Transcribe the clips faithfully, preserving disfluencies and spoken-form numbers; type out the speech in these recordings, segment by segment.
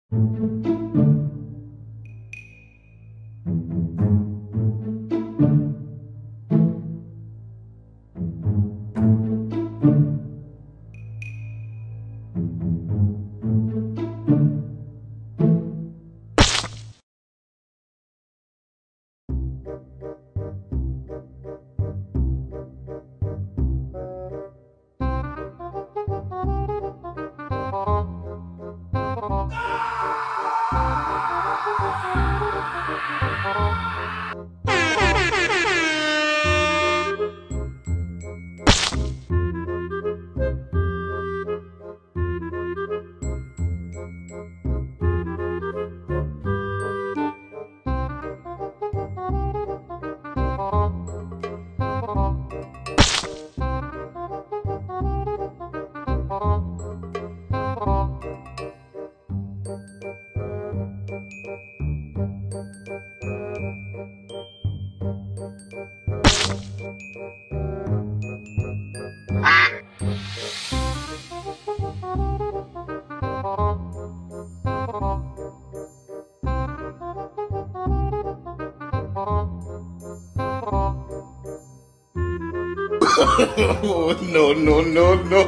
no, no, no, no.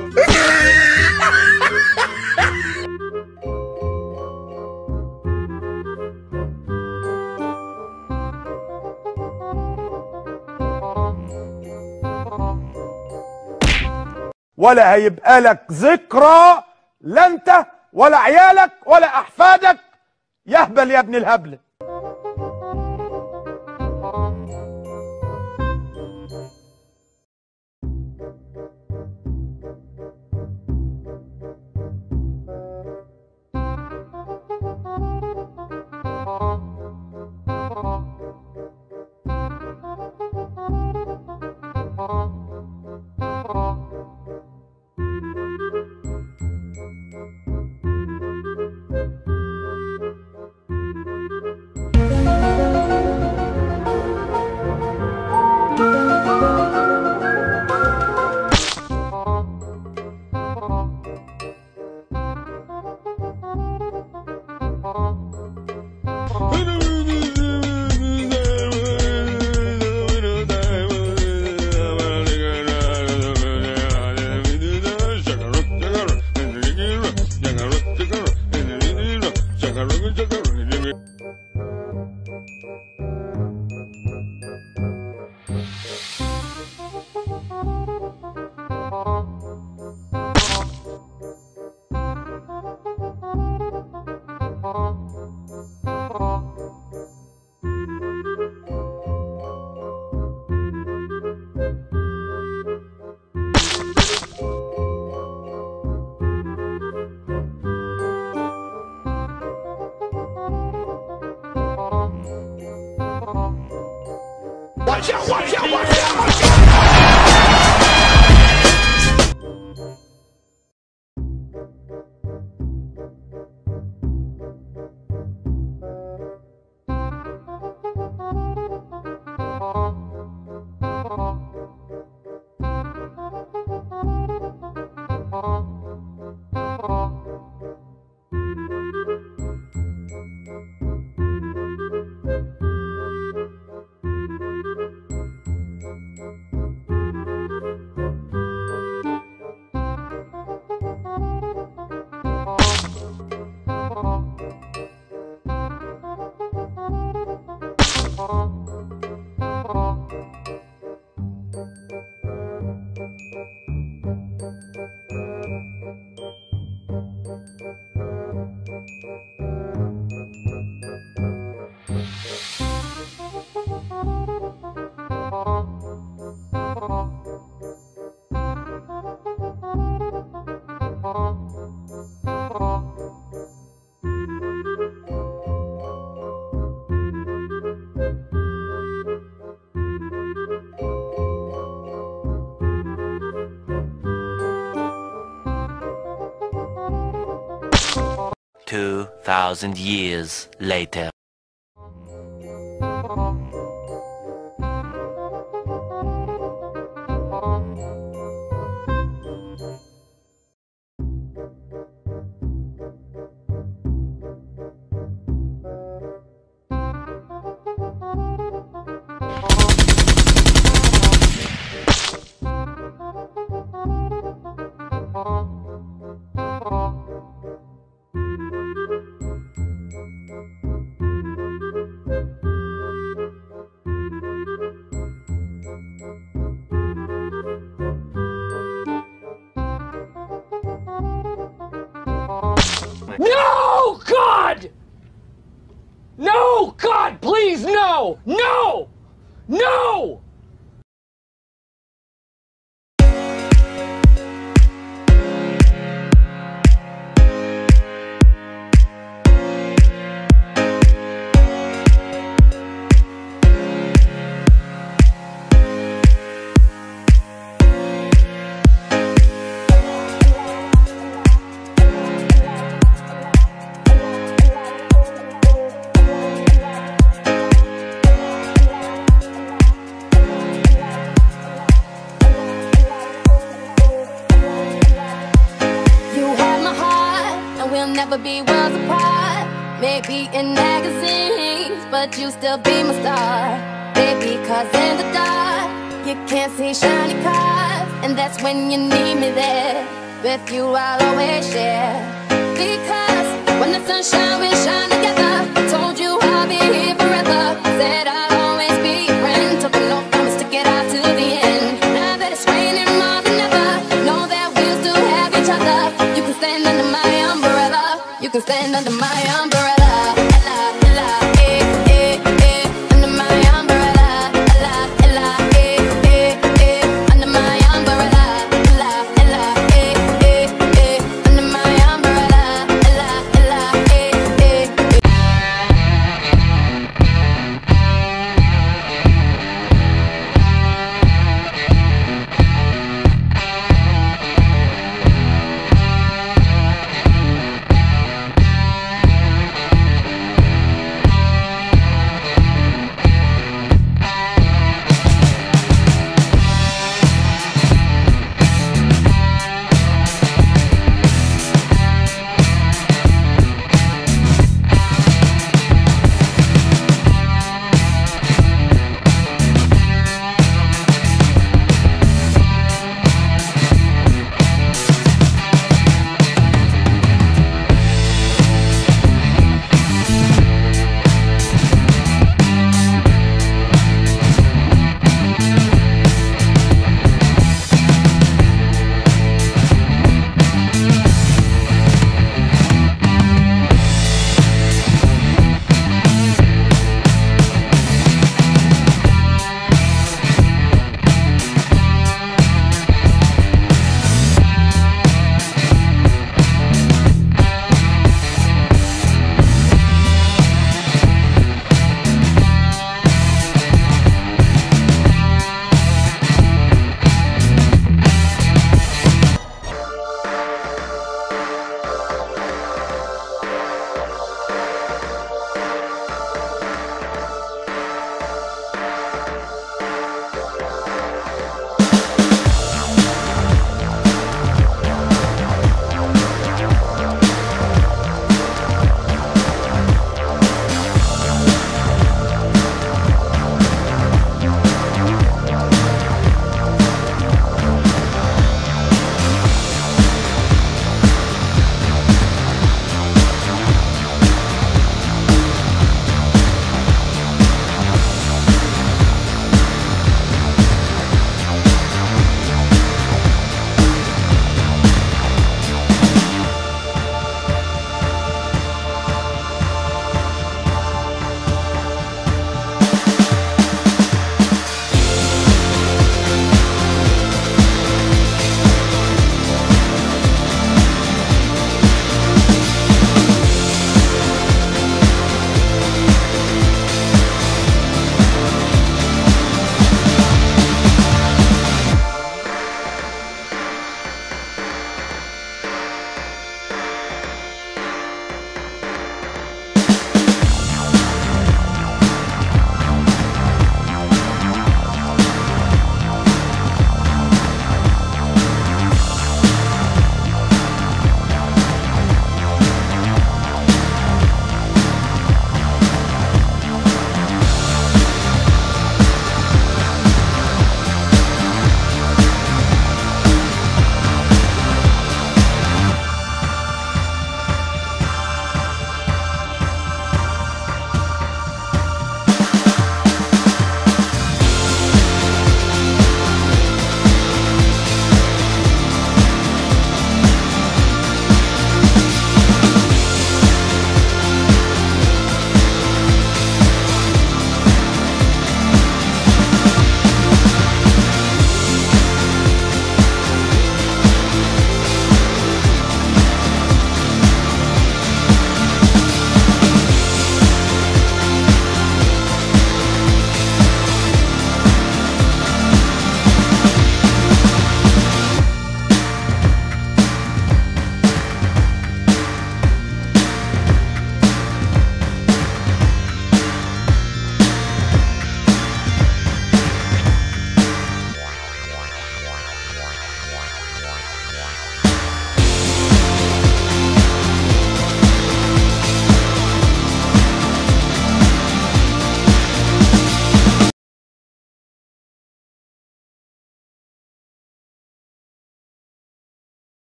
ولا هيبقى لك ذكرى، لا انت ولا عيالك ولا احفادك. يهبل يا ابن الهبل. Watch out, watch out, watch out, watch out! Two thousand years later. No, God! No, God, please, no! No! No! Never be worlds apart. Maybe in magazines, but you still be my star. Baby, cause in the dark you can't see shiny cars, and that's when you need me there. With you I'll always share. Because when the sun shines, we shine together. I told you I'll be here forever. Said I'll always be your friend. Took an oath, promise to get out to the end. Now that it's raining more than ever, know that we'll still have each other. You can stand under my umbrella. You can stand under my umbrella. La, la, la.